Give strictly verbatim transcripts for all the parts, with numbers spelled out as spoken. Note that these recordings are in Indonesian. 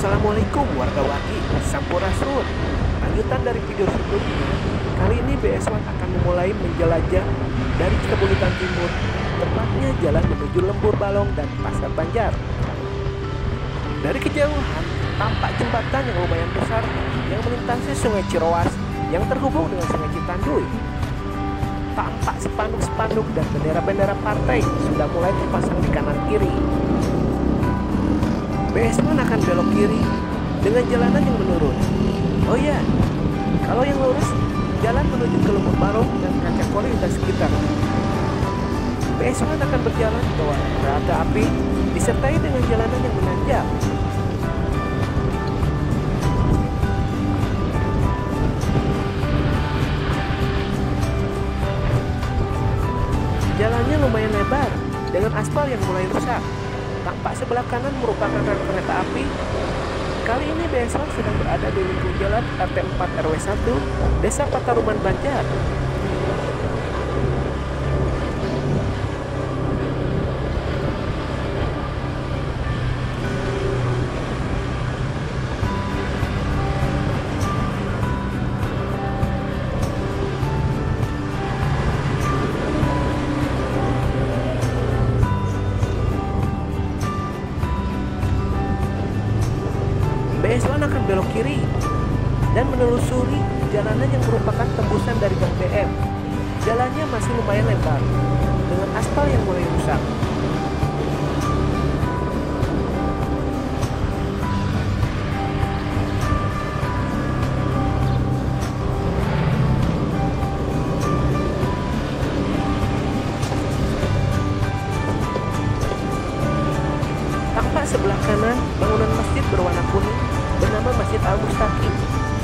Assalamualaikum warga Waki, Sampurasun. Lanjutan dari video sebelumnya, kali ini B S satu akan memulai menjelajah dari Kebulitan Timur, tepatnya jalan menuju Lembur Balong dan Pasar Banjar. Dari kejauhan, tampak jembatan yang lumayan besar yang melintasi Sungai Ciroas yang terhubung dengan Sungai Citanduy. Tampak spanduk-spanduk dan bendera-bendera partai sudah mulai terpasang di kanan kiri. B S satu akan belok kiri dengan jalanan yang menurun. Oh ya, kalau yang lurus, jalan menuju ke Lembur Balong dan kaca kualitas sekitar. B S satu akan berjalan di bawah kereta api disertai dengan jalanan yang menanjak. Jalannya lumayan lebar dengan aspal yang mulai rusak. Tampak sebelah kanan merupakan rel kereta api. Kali ini B S satu sedang berada di lingkung jalan R T empat R W satu, Desa Pataruman Banjar. B S satu akan belok kiri dan menelusuri jalanan yang merupakan tembusan dari Gang B M. Jalannya masih lumayan lebar dengan aspal yang mulai rusak. Tampak sebelah kanan bangunan masjid berwarna kuning bernama Masjid Al-Mustaqim.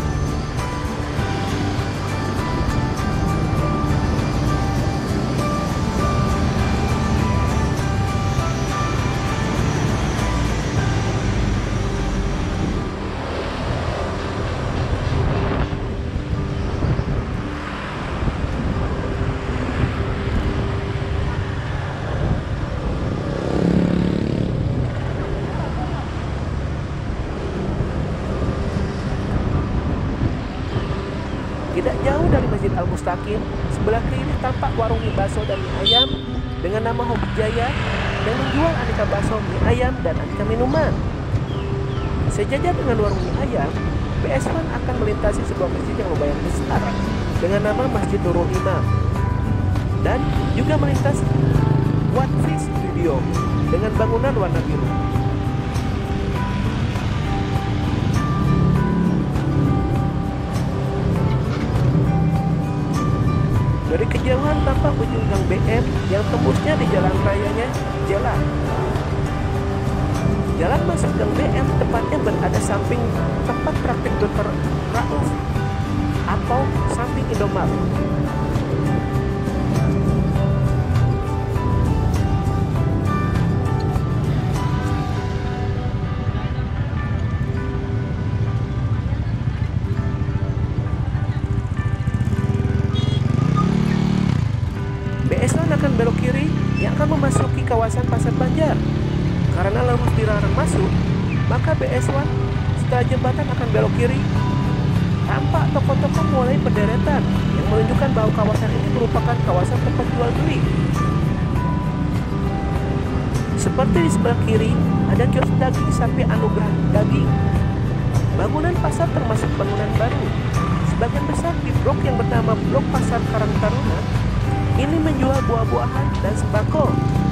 Tidak jauh dari Masjid Al-Mustaqim, sebelah kiri tampak warung mie bakso dan mie ayam dengan nama Hobi Jaya yang menjual aneka bakso, mie ayam, dan aneka minuman. Sejajar dengan warung mie ayam, B S satu akan melintasi sebuah masjid yang lumayan besar dengan nama Masjid Nurul Imam, dan juga melintas One Fish Studio dengan bangunan warna biru. Dari kejauhan tampak ujung Gang B M yang tembusnya di jalan rayanya jalan. Jalan masuk Gang B M tepatnya berada samping tempat praktik dokter Rauf atau samping Indomaret. B S satu akan belok kiri yang akan memasuki kawasan Pasar Banjar. Karena lurus dilarang masuk, maka B S satu setelah jembatan akan belok kiri. Tampak toko-toko mulai berderetan yang menunjukkan bahwa kawasan ini merupakan kawasan tempat jual beli. Seperti di sebelah kiri ada kios daging sapi Anugerah Daging. Bangunan pasar termasuk bangunan baru. Sebagian besar di blok yang bernama Blok Pasar Karang Taruna ini menjual buah-buahan dan sembako.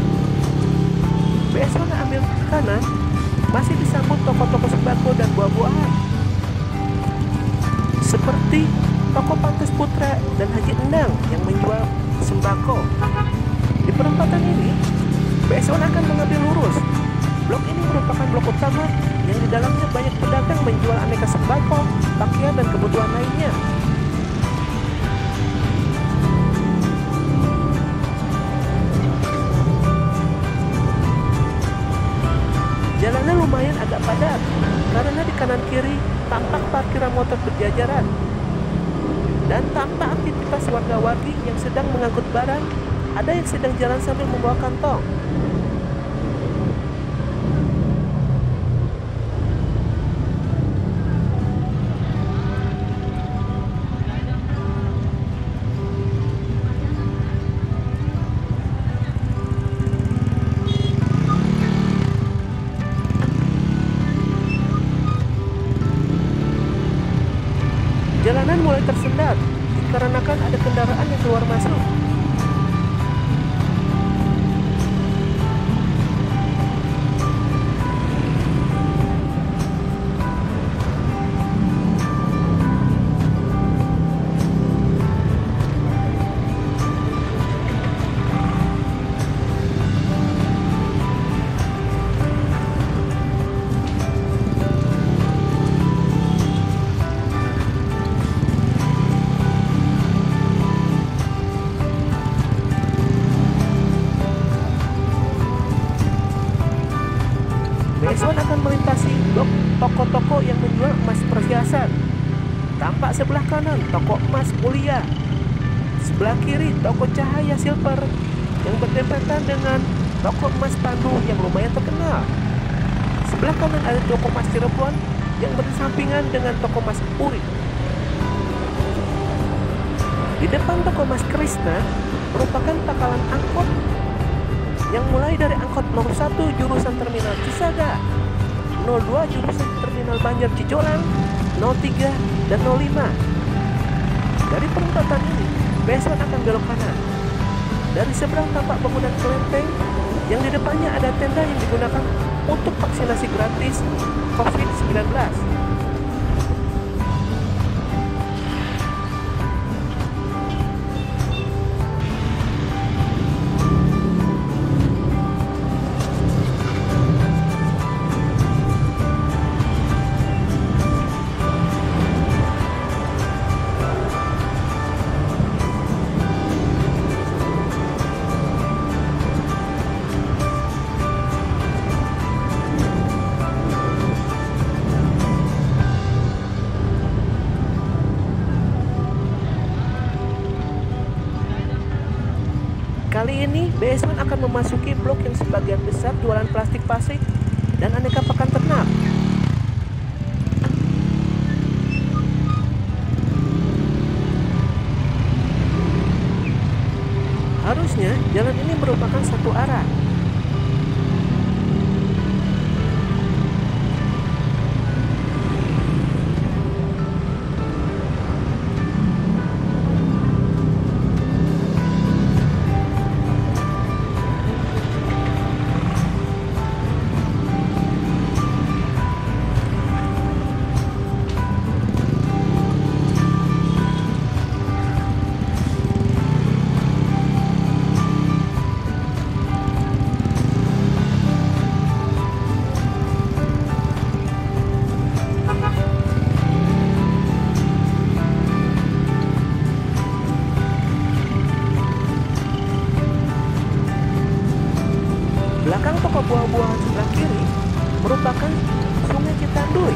B S satu ambil ke kanan, masih disambut toko-toko sembako dan buah-buahan. Seperti toko Pantes Putra dan Haji Endang yang menjual sembako. Di perempatan ini, B S satu akan mengambil lurus. Blok ini merupakan blok utama yang di dalamnya banyak pedagang menjual aneka sembako, pakaian, dan kebutuhan lainnya. Jalanan lumayan agak padat karena di kanan kiri tampak parkiran motor berjajaran dan tampak aktivitas warga-wargi yang sedang mengangkut barang. Ada yang sedang jalan sambil membawa kantong. Jalanan mulai tersendat dikarenakan ada kendaraan yang keluar masuk. B S satu akan melintasi blok toko-toko yang menjual emas perhiasan. Tampak sebelah kanan toko emas mulia, sebelah kiri toko cahaya silver yang berdempetan dengan toko emas Pandu yang lumayan terkenal. Sebelah kanan ada toko emas Cirebon yang bersampingan dengan toko emas Puri. Di depan toko emas Krishna merupakan pangkalan angkot yang mulai dari angkot nomor satu jurusan Terminal Cisaga, nol dua jurusan Terminal Banjar Cijolang, nol tiga dan nol lima. Dari perempatan ini, B S satu akan belok kanan. Dari seberang tampak bangunan kelenteng yang di depannya ada tenda yang digunakan untuk vaksinasi gratis covid sembilan belas. Kali ini B S satu akan memasuki blok yang sebagian besar jualan plastik pasir dan aneka pakan ternak. Harusnya jalan ini merupakan satu arah. Belakang toko buah-buahan sebelah kiri merupakan Sungai Citanduy.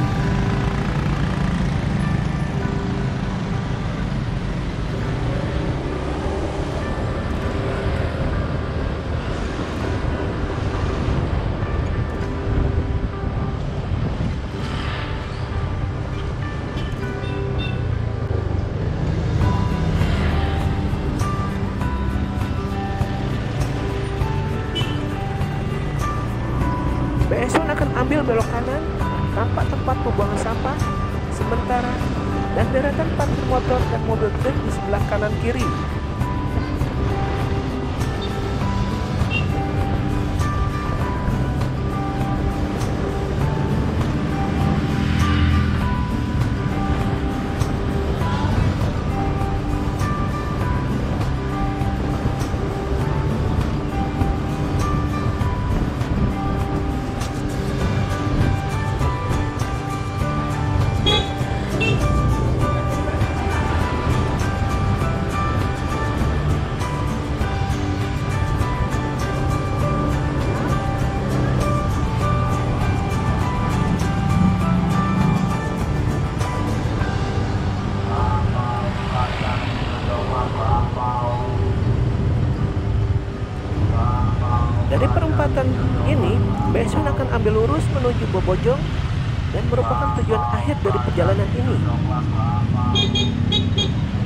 B S satu akan ambil belok kanan, tampak tempat pembuangan sampah sementara dan deretan parkir motor dan mobil truk di sebelah kanan kiri. Dari perempatan ini, B S satu akan ambil lurus menuju Bobojong dan merupakan tujuan akhir dari perjalanan ini.